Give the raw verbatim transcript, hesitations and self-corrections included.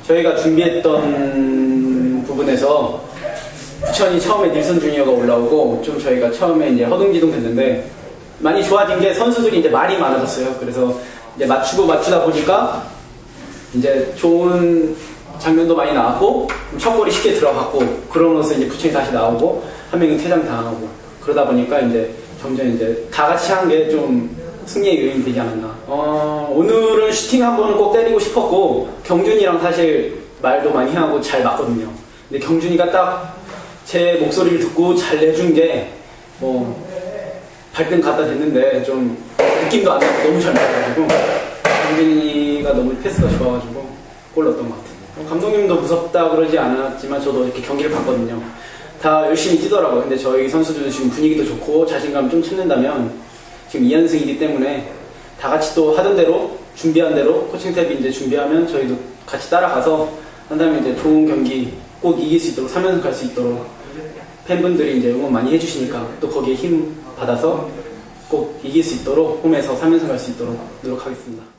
저희가 준비했던 부분에서 부천이 처음에 닐슨 주니어가 올라오고 좀 저희가 처음에 이제 허둥지둥 됐는데 많이 좋아진 게 선수들이 이제 말이 많아졌어요. 그래서 이제 맞추고 맞추다 보니까 이제 좋은 장면도 많이 나왔고 첫 골이 쉽게 들어갔고 그러면서 이제 부천이 다시 나오고 한 명이 퇴장 당하고 그러다 보니까 이제 점점 이제 다 같이 한 게 좀 승리의 요인이 되지 않았나. 어, 오늘은 슈팅 한 번은 꼭 때리고 싶었고 경준이랑 사실 말도 많이 하고 잘 맞거든요. 근데 경준이가 딱 제 목소리를 듣고 잘 내준 게 뭐 발등 갖다 댔는데 좀 느낌도 안 나고 너무 잘 맞아가지고 경준이가 너무 패스가 좋아가지고 골 넣었던 것 같아요. 감독님도 무섭다 그러지 않았지만 저도 이렇게 경기를 봤거든요. 다 열심히 뛰더라고요. 근데 저희 선수들도 지금 분위기도 좋고 자신감 좀 찾는다면 지금 이 연승이기 때문에 다 같이 또 하던 대로 준비한 대로 코칭탭이 이제 준비하면 저희도 같이 따라가서 한다면 이제 좋은 경기 꼭 이길 수 있도록 삼 연승 갈 수 있도록 팬분들이 이제 응원 많이 해주시니까 또 거기에 힘 받아서 꼭 이길 수 있도록 홈에서 삼 연승 갈 수 있도록 노력하겠습니다.